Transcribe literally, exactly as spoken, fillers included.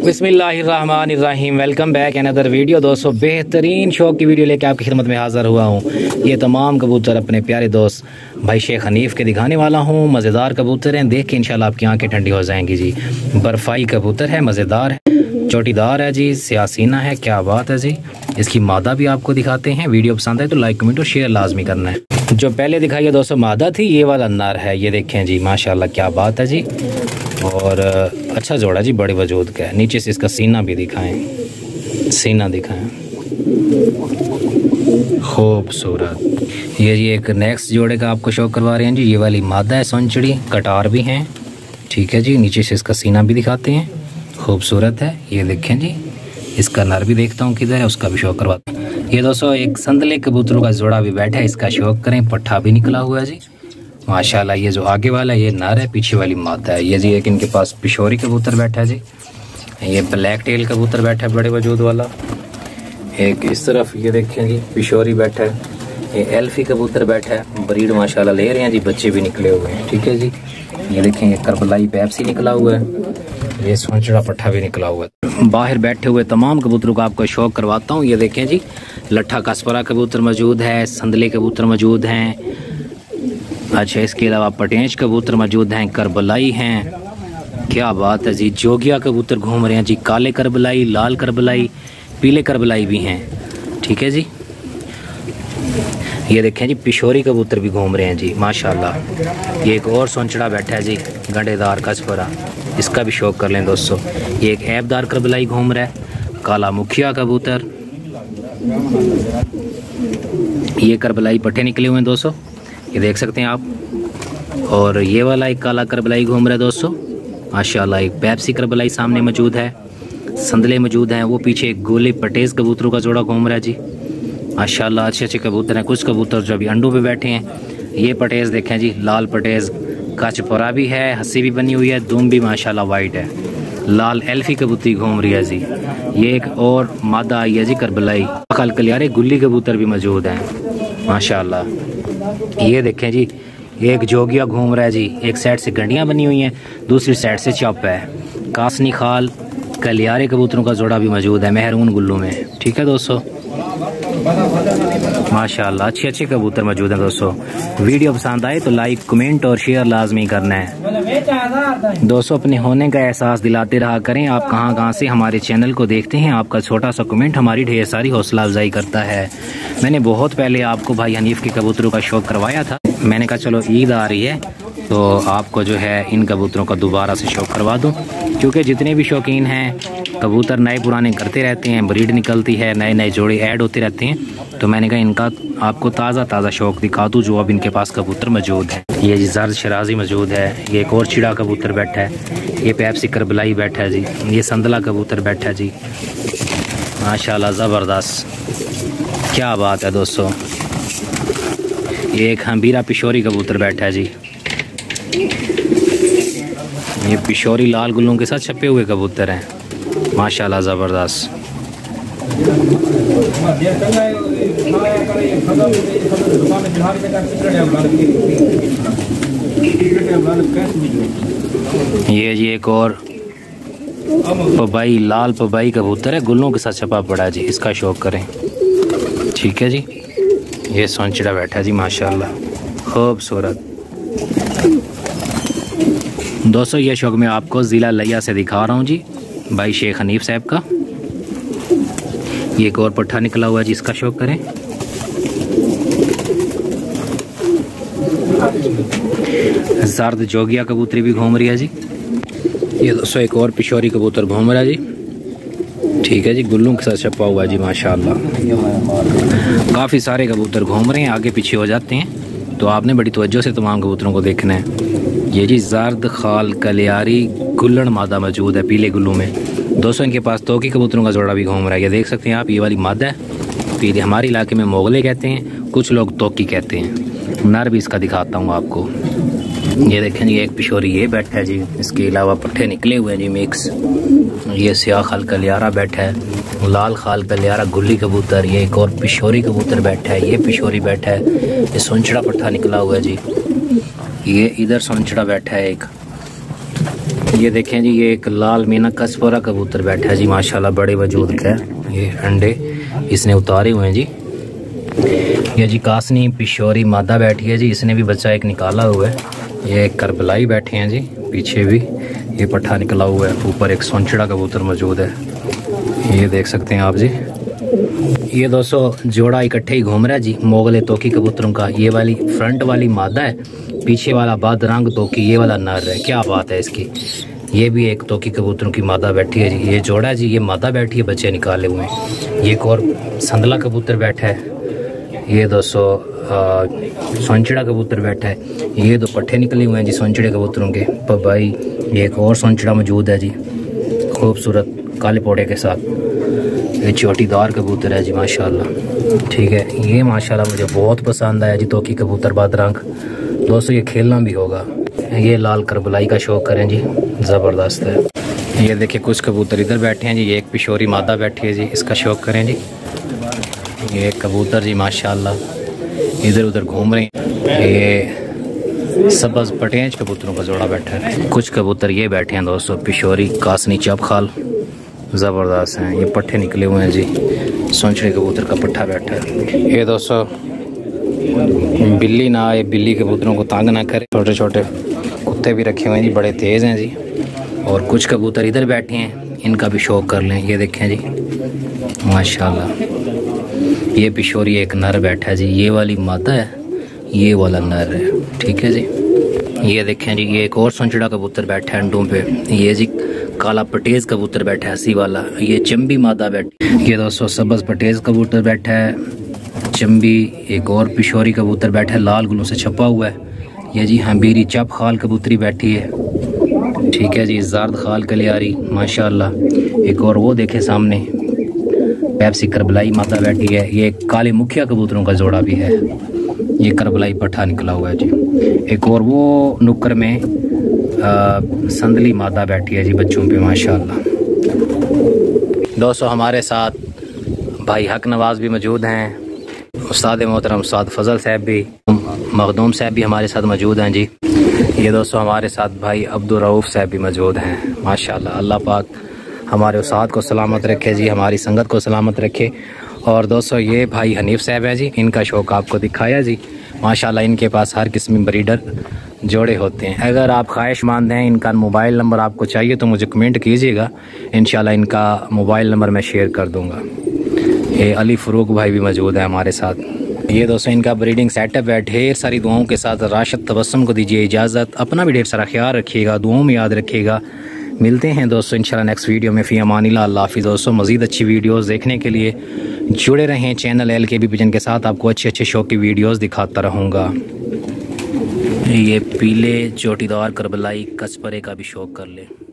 बिस्मिल्लाहिर्रहमानिर्रहीम। Welcome back another video. दोस्तों बेहतरीन शौक की वीडियो लेके आपकी खिदमत में हाज़िर हुआ हूँ। ये तमाम कबूतर अपने प्यारे दोस्त भाई शेख हनीफ के दिखाने वाला हूँ। मज़ेदार कबूतर हैं, देख के इंशाल्लाह आपकी आंखें ठंडी हो जाएंगी जी। बर्फाई कबूतर है, मज़ेदार है, चोटीदार है जी, सियासीना है, क्या बात है जी। इसकी मादा भी आपको दिखाते हैं। वीडियो पसंद है तो लाइक कमेंट और शेयर लाजमी करना है। जो पहले दिखाई दोस्तों मादा थी, ये वाला नर है। ये देखें जी, माशाल्लाह क्या बात है जी। और अच्छा जोड़ा जी, बड़े वजूद का है। नीचे से इसका सीना भी दिखाएं, सीना दिखाएं, खूबसूरत। ये जी एक नेक्स्ट जोड़े का आपको शौक करवा रहे हैं जी। ये वाली मादा है, सोनचड़ी, कटार भी हैं, ठीक है जी। नीचे से इसका सीना भी दिखाते हैं, खूबसूरत है। ये देखें जी, इसका नर भी देखता हूँ किधर है, उसका भी शौक करवाता हूँ। ये दोस्तों एक संदले कबूतरों का जोड़ा भी बैठा है, इसका शौक करें। पट्ठा भी निकला हुआ है जी, माशाल्लाह। ये जो आगे वाला ये नर है, पीछे वाली मादा है। ये जी एक इनके पास पिशोरी कबूतर बैठा है जी। ये ब्लैक टेल कबूतर बैठा है, बड़े वजूद वाला। एक इस तरफ ये देखें जी, पिशोरी बैठा है। ये एल्फी कबूतर बैठा है, ब्रीड माशाल्लाह ले रहे हैं जी, बच्चे भी निकले हुए हैं, ठीक है जी। ये देखें, ये करबलाई पैप्सी निकला हुआ है। ये सोनचड़ा पट्ठा भी निकला हुआ है। बाहर बैठे हुए तमाम कबूतरों का आपको शौक करवाता हूँ। ये देखें जी, लट्ठा कास्परा कबूतर मौजूद है, संदले कबूतर मौजूद हैं। अच्छा, इसके अलावा पटेंच कबूतर मौजूद हैं, करबलाई हैं, क्या बात है जी। जोगिया कबूतर घूम रहे हैं जी, काले करबलाई, लाल करबलाई, पीले करबलाई भी हैं, ठीक है जी। ये देखें जी, पिशोरी कबूतर भी घूम रहे हैं जी, माशाल्लाह। ये एक और सोनचड़ा बैठा है जी, गंडेदार कास्परा, इसका भी शौक कर लें दोस्तों। ये एक ऐबदार करबलाई घूम रहा है, काला मुखिया कबूतर। ये करबलाई पट्टे निकले हुए हैं दोस्तों, ये देख सकते हैं आप। और ये वाला एक काला करबलाई घूम रहा है दोस्तों, माशाल्लाह। एक पैप्सी करबलाई सामने मौजूद है, संदले मौजूद हैं। वो पीछे एक गोले पटेज कबूतरों का जोड़ा घूम रहा है जी, माशाल्लाह। अच्छे अच्छे कबूतर हैं। कुछ कबूतर जो अभी अंडों पे बैठे हैं। ये पटेज देखें जी, लाल पटेज, कचपरा भी है, हंसी भी बनी हुई है, दुम भी माशाल्लाह वाइट है। लाल एल्फी कबूतरी घूम रही है जी। ये एक और मादा आई है जी, करबलाई। कल कलियारे गुल्ली कबूतर भी मौजूद हैं, माशाल्लाह। ये देखें जी, एक जोगिया घूम रहा है जी। एक साइड से गंडियां बनी हुई हैं, दूसरी साइड से चप है। कासनी खाल कलियारे कबूतरों का जोड़ा भी मौजूद है, मेहरून गुल्लू में, ठीक है दोस्तों, माशाल्लाह। अच्छे अच्छे कबूतर मौजूद हैं दोस्तों। वीडियो पसंद आए तो लाइक कमेंट और शेयर लाजमी करना है दोस्तों। अपने होने का एहसास दिलाते रहा करें। आप कहां कहां से हमारे चैनल को देखते हैं, आपका छोटा सा कमेंट हमारी ढेर सारी हौसला अफजाई करता है। मैंने बहुत पहले आपको भाई हनीफ के कबूतरों का शौक करवाया था। मैंने कहा चलो ईद आ रही है तो आपको जो है इन कबूतरों का दोबारा से शौक करवा दूं, क्योंकि जितने भी शौकीन हैं कबूतर नए पुराने करते रहते हैं, ब्रीड निकलती है, नए नए जोड़े ऐड होते रहते हैं। तो मैंने कहा इनका आपको ताज़ा ताज़ा शौक दिखा दूँ जो अब इनके पास कबूतर मौजूद है। ये जी जर्द शराजी मौजूद है। ये एक और चिड़ा कबूतर बैठा है। ये पैप्सी करबलाई बैठा है जी। ये संदला कबूतर बैठा है जी, माशाल्लाह ज़बरदस्त, क्या बात है दोस्तों। ये एक हंबीरा पिशोरी कबूतर बैठा है जी। ये पिशोरी लाल गुल्लों के साथ छपे हुए कबूतर हैं, माशाल्लाह ज़बरदस्त। ये जी एक और पबाई, लाल पबाई कबूतर है, गुल्लों के साथ छपा पड़ा है जी, इसका शौक करें, ठीक है जी। ये सोनचड़ा बैठा है जी, माशाल्लाह खूबसूरत। दोस्तों ये शौक मैं आपको ज़िला लिया से दिखा रहा हूँ जी, भाई शेख हनीफ साहब का। ये एक और पट्ठा निकला हुआ है जी, इसका शौक करें। जर्द जोगिया कबूतरी भी घूम रही है जी। ये दोस्तों एक और पिशोरी कबूतर घूम रहा है जी, ठीक है जी, गुल्लू के साथ छपा हुआ है जी, माशाल्लाह। काफ़ी सारे कबूतर घूम रहे हैं, आगे पीछे हो जाते हैं तो आपने बड़ी तवज्जो से तमाम कबूतरों को देखना है। ये जी जर्द खाल कलियारी गुल्लड़ मादा मौजूद है, पीले गुल्लू में दोस्तों। इनके पास तोकी कबूतरों का जोड़ा भी घूम रहा है, ये देख सकते हैं आप। ये वाली मादा है, पीले हमारे इलाके में मोगले कहते हैं, कुछ लोग तोकी कहते हैं। नर भी इसका दिखाता हूँ आपको। ये देखें जी, एक पिशोरी ये बैठा है जी। इसके अलावा पट्ठे निकले हुए हैं जी मिक्स। ये स्याह खाल कलियारा बैठा है, लाल खाल कलियारा गुल्ली कबूतर। ये एक और पिशोरी कबूतर बैठा है, ये पिशोरी बैठा है। ये सोनचड़ा पट्ठा निकला हुआ है जी। ये इधर सोनचड़ा बैठा है एक। ये देखें जी, ये एक लाल मीना कसपोरा कबूतर बैठा है जी माशाल्लाह, बड़े वजूद का है। ये अंडे इसने उतारे हुए हैं जी। ये जी कासनी पिशोरी मादा बैठी है जी, इसने भी बच्चा एक निकाला हुआ है। ये करबलाई बैठे हैं जी, पीछे भी ये पट्ठा निकला हुआ है। ऊपर एक सोनचड़ा कबूतर मौजूद है, ये देख सकते हैं आप जी। ये दोस्तों जोड़ा इकट्ठे ही घूम रहा है जी मोगले तोकी कबूतरों का। ये वाली फ्रंट वाली मादा है, पीछे वाला बदरंग तोकी ये वाला नर है। क्या बात है इसकी। ये भी एक तोकी कबूतरों की मादा बैठी है जी। ये जोड़ा जी, ये मादा बैठी है, बच्चे निकाले हुए हैं। ये एक और संदला कबूतर बैठा है। ये दोस्तों सोनचड़ा कबूतर बैठा है। ये दो पट्ठे निकले हुए हैं जी सोनचड़े कबूतरों के। पर भाई ये एक और सोनचड़ा मौजूद है जी, खूबसूरत काले पोड़े के साथ। ये चोटीदार कबूतर है जी माशाल्लाह, ठीक है। ये माशाल्लाह मुझे बहुत पसंद आया जी तोकी कबूतर बदरंग। दोस्तों ये खेलना भी होगा। ये लाल करबलाई का शौक करें जी, ज़बरदस्त है। ये देखिए कुछ कबूतर इधर बैठे हैं जी। ये एक पिशोरी मादा बैठी है जी, इसका शौक करें जी। ये कबूतर जी माशाल्लाह इधर उधर घूम रहे हैं। ये सबज पटेंच कबूतरों का जोड़ा बैठा है। कुछ कबूतर ये बैठे हैं दोस्तों, पिशोरी कासनी चपखाल, ज़बरदस्त हैं। ये पट्ठे निकले हुए हैं जी, सोनचड़े कबूतर का पट्ठा बैठा है। ये दोस्तों बिल्ली ना आए, बिल्ली कबूतरों को तंग ना करे। छोटे छोटे कुत्ते भी रखे हुए हैं जी, बड़े तेज़ हैं जी। और कुछ कबूतर इधर बैठे हैं, इनका भी शौक कर लें। ये देखें जी माशाल्लाह, ये पिशोरी एक नर बैठा है जी। ये वाली मादा है, ये वाला नर है, ठीक है जी। ये देखें जी, ये एक और सोनचड़ा कबूतर बैठा है अंडों पे। ये जी काला पटेज कबूतर बैठा है हसी वाला। ये चंबी मादा बैठी। ये दोस्तों सबज पटेज कबूतर बैठा है, चंबी। एक और पिशोरी कबूतर बैठा है, लाल गुलों से छपा हुआ है। ये जी हंबीरी चप खाल कबूतरी बैठी है, ठीक है जी। जर्द खाल कलियारी माशाल्लाह। एक और वो देखे सामने पेप्सी करबलाई मादा बैठी है। ये काले मुखिया कबूतरों का जोड़ा भी है। ये करबलाई पट्ठा निकला हुआ है जी। एक और वो नुक्कर में आ, संदली मादा बैठी है जी बच्चों पे माशाल्लाह। दोस्तों हमारे साथ भाई हक नवाज भी मौजूद हैं, उस्ताद मोहतरम उस्ताद फजल साहब भी, मखदूम साहब भी हमारे साथ मौजूद हैं जी। ये दोस्तों हमारे साथ भाई अब्दुल रऊफ साहब भी मौजूद हैं माशाल्लाह। अल्लाह पाक हमारे उस्ताद को सलामत रखे जी, हमारी संगत को सलामत रखे। और दोस्तों ये भाई हनीफ साहब है जी, इनका शौक आपको दिखाया जी माशाल्लाह। इनके पास हर किस्म ब्रीडर जोड़े होते हैं। अगर आप ख्वाहिशमंद हैं, इनका मोबाइल नंबर आपको चाहिए तो मुझे कमेंट कीजिएगा, इंशाल्लाह इनका मोबाइल नंबर मैं शेयर कर दूंगा। ये अली फ़रूक भाई भी मौजूद है हमारे साथ। ये दोस्तों इनका ब्रीडिंग सेटअप है। ढेर सारी दुआओं के साथ राशिद तबस्सुम को दीजिए इजाज़त। अपना भी ढेर सारा ख्याल रखिएगा, दुआओं में याद रखिएगा। मिलते हैं दोस्तों इंशाल्लाह नेक्स्ट वीडियो में। फ़ी अमानिल्लाह, अल्लाह हाफ़िज़। दोस्तों मज़ीद अच्छी वीडियोस देखने के लिए जुड़े रहें channel L K B pigeon के साथ। आपको अच्छे अच्छे शौक की वीडियोस दिखाता रहूँगा। ये पीले चोटीदार करबलाई कसपरे का भी शौक कर ले।